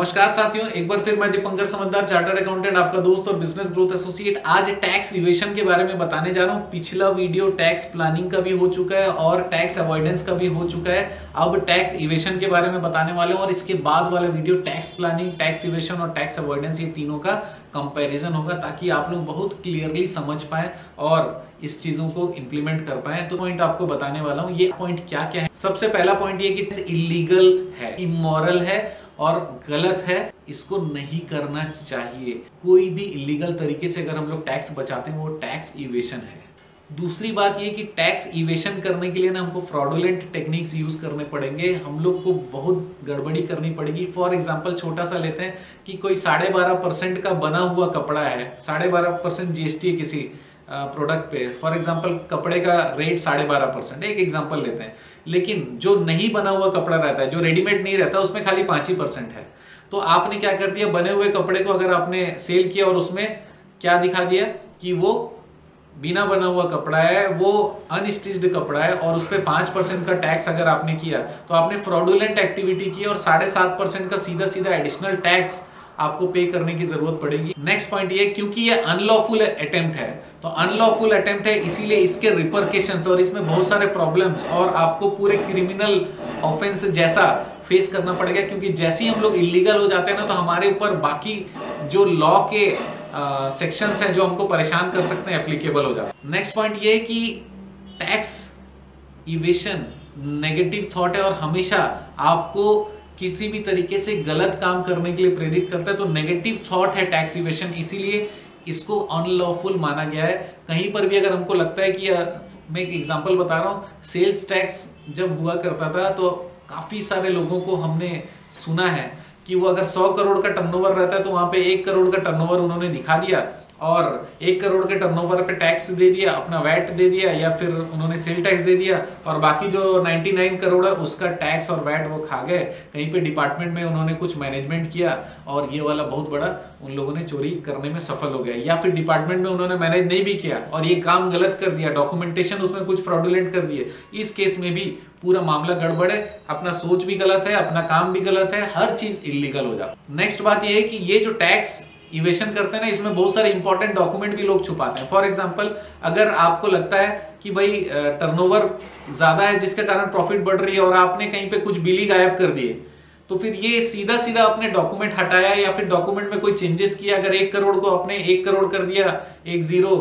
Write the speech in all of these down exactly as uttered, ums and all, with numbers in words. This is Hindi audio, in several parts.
नमस्कार साथियों, एक बार फिर मैं दीपंकर समझदार चार्टर्ड अकाउंटेंट आपका दोस्त और बिजनेस ग्रोथ एसोसिएट आज टैक्स इवेशन के बारे में बताने जा रहा हूं। पिछला वीडियो टैक्स प्लानिंग का भी हो चुका है और टैक्स अवॉइडेंस का भी हो चुका है। अब टैक्स इवेशन के बारे में बताने वाले हूं और इसके बाद वाला video tax planning, tax evasion और टैक्स अवॉइडेंस, ये तीनों का कंपैरिजन होगा ताकि आप लोग बहुत क्लियरली समझ पाए और इस चीजों को इंप्लीमेंट कर पाए। तो पॉइंट आपको बताने वाला हूं। ये पॉइंट क्या क्या है। सबसे पहला पॉइंट ये कि इलीगल है, इमोरल है और गलत है, इसको नहीं करना चाहिए। कोई भी इलीगल तरीके से अगर हम लोग टैक्स बचाते हैं वो टैक्स इवेशन है। दूसरी बात ये कि टैक्स इवेशन करने के लिए ना हमको फ्रॉडुलेंट टेक्निक्स यूज करने पड़ेंगे, हम लोग को बहुत गड़बड़ी करनी पड़ेगी। फॉर एग्जांपल छोटा सा लेते हैं कि कोई साढ़े बारह परसेंट का बना हुआ कपड़ा है, साढ़े बारह परसेंट जीएसटी है किसी प्रोडक्ट पे। फॉर एग्जांपल कपड़े का रेट साढ़े बारह परसेंट, एक एग्जांपल लेते हैं। लेकिन जो नहीं बना हुआ कपड़ा रहता है, जो रेडीमेड नहीं रहता, उसमें खाली पांच ही परसेंट है। तो आपने क्या कर दिया, बने हुए कपड़े को अगर आपने सेल किया और उसमें क्या दिखा दिया कि वो बिना बना हुआ कपड़ा है, वो अनस्टिच्ड कपड़ा है और उस पर पांच परसेंट का टैक्स अगर आपने किया तो आपने फ्रॉडुलेंट एक्टिविटी की और साढ़े सात परसेंट का सीधा सीधा एडिशनल टैक्स आपको पे करने की जरूरत पड़ेगी। नेक्स्ट पॉइंट ये, क्योंकि ये अनलॉफुल अटेम्प्ट है, तो अनलॉफुल अटेम्प्ट है इसीलिए इसके रिपरकेशंस और इसमें बहुत सारे प्रॉब्लम्स और आपको पूरे क्रिमिनल ऑफेंस जैसा फेस करना पड़ेगा। क्योंकि जैसे ही हम लोग इलीगल हो जाते हैं ना, तो हमारे ऊपर बाकी जो लॉ के सेक्शंस हैं जो हमको परेशान कर सकते हैं, एप्लीकेबल हो जाते हैं। नेक्स्ट पॉइंट ये कि टैक्स इवेशन नेगेटिव थॉट है और हमेशा आपको किसी भी तरीके से गलत काम करने के लिए प्रेरित करता है। तो नेगेटिव थॉट है टैक्स इवेशन, इसीलिए इसको अनलॉफुल माना गया है। कहीं पर भी अगर हमको लगता है कि यार, मैं एक एग्जांपल बता रहा हूँ, सेल्स टैक्स जब हुआ करता था तो काफी सारे लोगों को हमने सुना है कि वो अगर सौ करोड़ का टर्नओवर रहता है तो वहां पे एक करोड़ का टर्नओवर उन्होंने दिखा दिया और एक करोड़ के टर्नओवर पे टैक्स दे दिया, अपना वैट दे दिया या फिर उन्होंने सेल टैक्स दे दिया और बाकी जो निन्यानवे करोड़ है उसका टैक्स और वैट वो खा गए। कहीं पे डिपार्टमेंट में उन्होंने कुछ मैनेजमेंट किया और ये वाला बहुत बड़ा उन लोगों ने चोरी करने में सफल हो गया, या फिर डिपार्टमेंट में उन्होंने मैनेज नहीं भी किया और ये काम गलत कर दिया, डॉक्यूमेंटेशन उसमें कुछ फ्रॉडुलेंट कर दिए। इस केस में भी पूरा मामला गड़बड़ है, अपना सोच भी गलत है, अपना काम भी गलत है, हर चीज इलीगल हो जाता है। नेक्स्ट बात ये है कि ये जो टैक्स इवेशन करते हैं ना, इसमें बहुत सारे इंपॉर्टेंट डॉक्यूमेंट भी लोग छुपाते हैं। फॉर एग्जांपल अगर आपको लगता है कि भाई टर्नओवर ज्यादा है जिसके कारण प्रॉफिट बढ़ रही है और आपने कहीं पे कुछ बिल ही गायब कर दिए, तो फिर ये सीधा सीधा आपने डॉक्यूमेंट हटाया या फिर डॉक्यूमेंट में कोई चेंजेस किया। अगर एक करोड़ को आपने एक करोड़ कर दिया, एक जीरो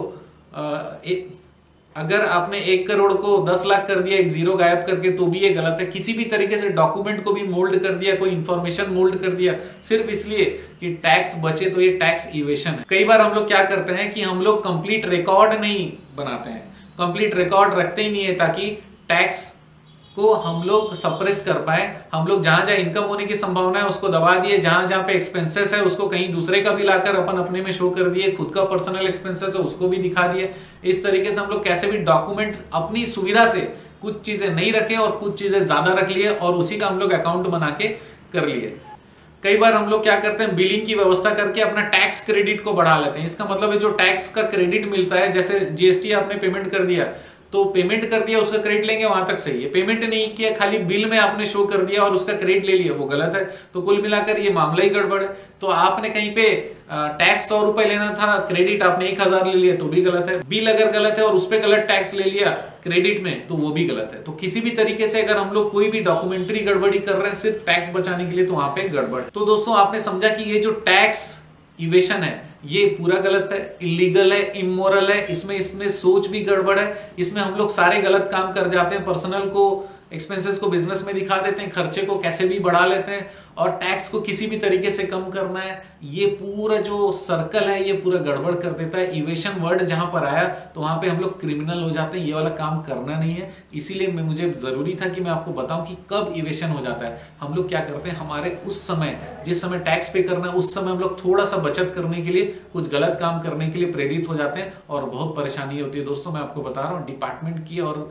एक, अगर आपने एक करोड़ को दस लाख कर दिया एक जीरो गायब करके, तो भी ये गलत है। किसी भी तरीके से डॉक्यूमेंट को भी मोल्ड कर दिया, कोई इंफॉर्मेशन मोल्ड कर दिया सिर्फ इसलिए कि टैक्स बचे, तो ये टैक्स इवेशन है। कई बार हम लोग क्या करते हैं कि हम लोग कंप्लीट रिकॉर्ड नहीं बनाते हैं, कंप्लीट रिकॉर्ड रखते ही नहीं है ताकि टैक्स को हम लोग सप्रेस कर पाए। हम लोग जहां जहां इनकम होने की संभावना है उसको दबा दिए, जहां जहां पे एक्सपेंसेस है उसको कहीं दूसरे का भी लाकर अपन अपने में शो कर दिए, खुद का पर्सनल एक्सपेंसेस है उसको भी दिखा दिए। इस तरीके से हम लोग कैसे भी डॉक्यूमेंट अपनी सुविधा से कुछ चीजें नहीं रखे और कुछ चीजें ज्यादा रख लिए और उसी का हम लोग अकाउंट बना के कर लिए। कई बार हम लोग क्या करते हैं, बिलिंग की व्यवस्था करके अपना टैक्स क्रेडिट को बढ़ा लेते हैं। इसका मतलब है जो टैक्स का क्रेडिट मिलता है, जैसे जीएसटी आपने पेमेंट कर दिया तो पेमेंट कर दिया, उसका क्रेडिट लेंगे, वहां तक सही है। पेमेंट नहीं किया, खाली बिल में आपने शो कर दिया और उसका क्रेडिट ले लिया, वो गलत है। तो कुल मिलाकर ये मामला ही गड़बड़ है। तो आपने कहीं पे टैक्स सौ रुपए लेना था, क्रेडिट आपने एक हजार ले लिया, तो भी गलत है। बिल अगर गलत है और उस पर गलत टैक्स ले लिया क्रेडिट में, तो वो भी गलत है। तो किसी भी तरीके से अगर हम लोग कोई भी डॉक्यूमेंट्री गड़बड़ी कर रहे हैं सिर्फ टैक्स बचाने के लिए, तो वहां पे गड़बड़ है। तो दोस्तों आपने समझा कि ये जो टैक्स इवेशन है ये पूरा गलत है, इलीगल है, इमोरल है। इसमें इसमें सोच भी गड़बड़ है, इसमें हम लोग सारे गलत काम कर जाते हैं। पर्सनल को, एक्सपेंसेस को बिजनेस में दिखा देते हैं, खर्चे को कैसे भी बढ़ा लेते हैं और टैक्स को किसी भी तरीके से कम करना है। ये पूरा जो सर्कल है ये पूरा गड़बड़ कर देता है। इवेशन वर्ड जहां पर आया तो वहां पे हम लोग क्रिमिनल हो जाते हैं। ये वाला काम करना नहीं है, इसीलिए मैं मुझे जरूरी था कि मैं आपको बताऊं कि कब इवेशन हो जाता है। हम लोग क्या करते हैं, हमारे उस समय जिस समय टैक्स पे करना है उस समय हम लोग थोड़ा सा बचत करने के लिए कुछ गलत काम करने के लिए प्रेरित हो जाते हैं और बहुत परेशानी होती है। दोस्तों मैं आपको बता रहा हूँ, डिपार्टमेंट की और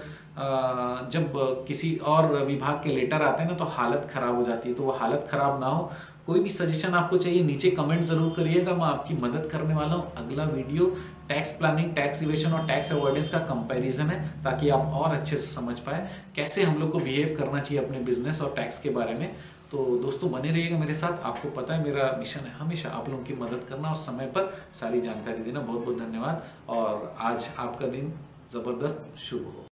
जब किसी और विभाग के लेटर आते हैं ना तो हालत खराब हो जाती है। तो वो हालत खराब ना हो, कोई भी सजेशन आपको चाहिए नीचे कमेंट जरूर करिएगा, मैं आपकी मदद करने वाला हूँ। अगला video tax planning, tax evasion और टैक्स अवॉइडेंस का कंपैरिजन है, ताकि आप और अच्छे से समझ पाए कैसे हम लोग को बिहेव करना चाहिए अपने बिजनेस और टैक्स के बारे में। तो दोस्तों बने रहिएगा मेरे साथ। आपको पता है मेरा मिशन है हमेशा आप लोगों की मदद करना और समय पर सारी जानकारी देना। बहुत बहुत धन्यवाद और आज आपका दिन जबरदस्त शुभ हो।